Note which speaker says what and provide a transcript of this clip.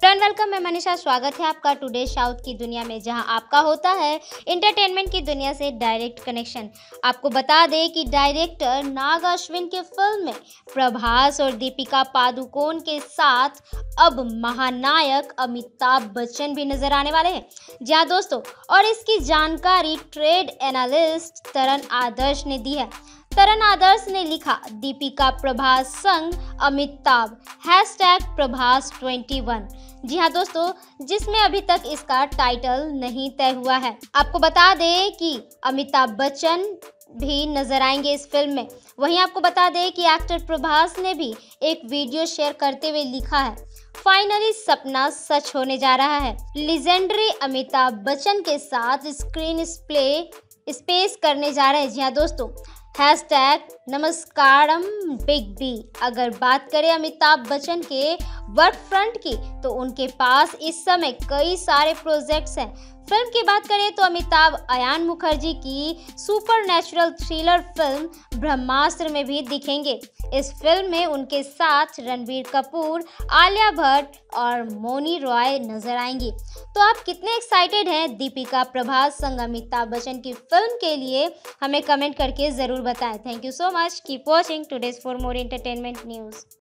Speaker 1: Friend welcome, मैं मनीषा। स्वागत है आपका टुडे साउथ की दुनिया में, जहां आपका होता है एंटरटेनमेंट की दुनिया से डायरेक्ट कनेक्शन। आपको बता दें कि डायरेक्टर नाग अश्विन के फिल्म में प्रभास और दीपिका पादुकोण के साथ अब महानायक अमिताभ बच्चन भी नजर आने वाले हैं। जी हाँ दोस्तों, और इसकी जानकारी ट्रेड एनालिस्ट तरन आदर्श ने दी है। तरन आदर्श ने लिखा, दीपिका प्रभास संग अमिताभ #प्रभास21। जी हाँ दोस्तों, जिसमें अभी तक इसका टाइटल नहीं तय हुआ है। आपको बता दें कि अमिताभ बच्चन भी नजर आएंगे इस फिल्म में। वहीं आपको बता दें कि एक्टर प्रभास ने भी एक वीडियो शेयर करते हुए लिखा है, फाइनली सपना सच होने जा रहा है। लीजेंडरी अमिताभ बच्चन के साथ स्क्रीन स्पेस करने जा रहे हैं। जी हाँ दोस्तों, #नमस्कारम बिग बी। अगर बात करें अमिताभ बच्चन के वर्क फ्रंट की, तो उनके पास इस समय कई सारे प्रोजेक्ट्स हैं। फिल्म की बात करें तो अमिताभ अयान मुखर्जी की super natural thriller film Brahmastra में भी दिखेंगे। इस फिल्म में उनके साथ रणबीर कपूर, आलिया भट्ट और मौनी रॉय नजर आएंगी। तो आप कितने एक्साइटेड हैं दीपिका प्रभास संग अमिताभ बच्चन की फिल्म के लिए? हमें कमेंट करके ज़रूर बताएं। Thank you so much. Keep watching today's for more entertainment news.